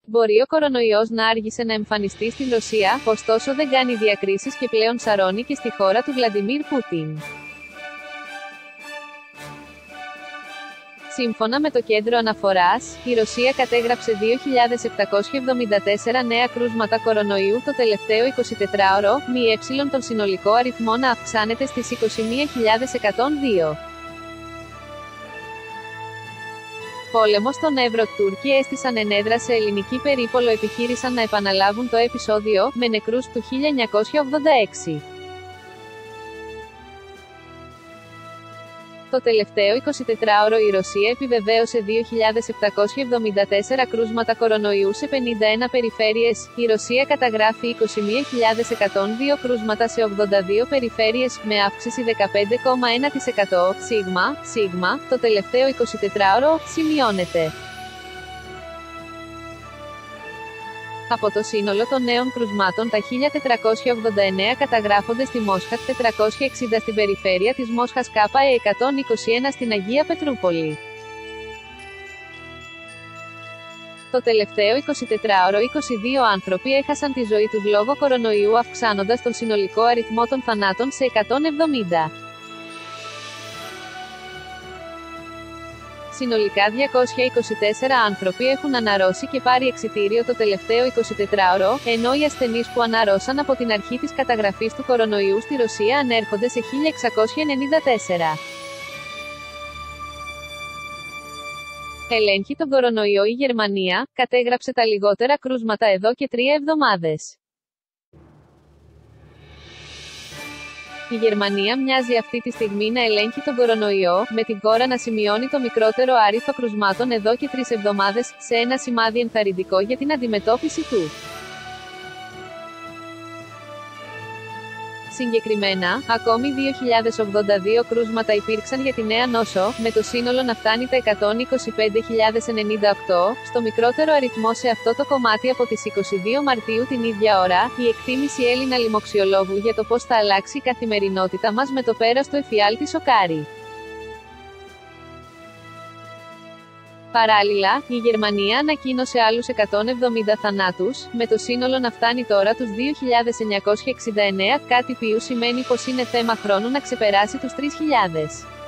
Μπορεί ο κορονοϊός να άργησε να εμφανιστεί στην Ρωσία, ωστόσο δεν κάνει διακρίσεις και πλέον σαρώνει και στη χώρα του Βλαντιμίρ Πούτιν. Σύμφωνα με το κέντρο αναφοράς, η Ρωσία κατέγραψε 2.774 νέα κρούσματα κορονοϊού το τελευταίο 24ωρο, τον συνολικό αριθμό να αυξάνεται στις 21.102. Πόλεμος στον Εύρο. Τούρκοι έστησαν ενέδρα σε ελληνική περίπολο. Επιχείρησαν να επαναλάβουν το επεισόδιο, με νεκρούς του 1986. Το τελευταίο 24ωρο η Ρωσία επιβεβαίωσε 2.774 κρούσματα κορονοϊού σε 51 περιφέρειες. Η Ρωσία καταγράφει 21.102 κρούσματα σε 82 περιφέρειες, με αύξηση 15,1%. Σίγμα, το τελευταίο 24ωρο, σημειώνεται. Από το σύνολο των νέων κρουσμάτων, τα 1.489 καταγράφονται στη Μόσχα, 460 στην περιφέρεια της Μόσχας ΚΑΠΑΕ, 121 στην Αγία Πετρούπολη. Το τελευταίο 24ωρο 22 άνθρωποι έχασαν τη ζωή τους λόγω κορονοϊού, αυξάνοντας τον συνολικό αριθμό των θανάτων σε 170. Συνολικά 224 άνθρωποι έχουν αναρρώσει και πάρει εξιτήριο το τελευταίο 24ωρο, ενώ οι ασθενείς που αναρρώσαν από την αρχή της καταγραφής του κορονοϊού στη Ρωσία ανέρχονται σε 1.694. Ελέγχει τον κορονοϊό η Γερμανία, κατέγραψε τα λιγότερα κρούσματα εδώ και 3 εβδομάδες. Η Γερμανία μοιάζει αυτή τη στιγμή να ελέγχει τον κορονοϊό, με την χώρα να σημειώνει το μικρότερο άριθμο κρουσμάτων εδώ και 3 εβδομάδες, σε ένα σημάδι ενθαρρυντικό για την αντιμετώπιση του. Συγκεκριμένα, ακόμη 2.082 κρούσματα υπήρξαν για τη νέα νόσο, με το σύνολο να φτάνει τα 125.098, στο μικρότερο αριθμό σε αυτό το κομμάτι από τις 22 Μαρτίου την ίδια ώρα, η εκτίμηση Έλληνα λοιμοξιολόγου για το πώς θα αλλάξει η καθημερινότητα μας με το πέρας του εφιάλτη σοκάρει. Παράλληλα, η Γερμανία ανακοίνωσε άλλους 170 θανάτους, με το σύνολο να φτάνει τώρα τους 2.969, κάτι που σημαίνει πως είναι θέμα χρόνου να ξεπεράσει τους 3.000.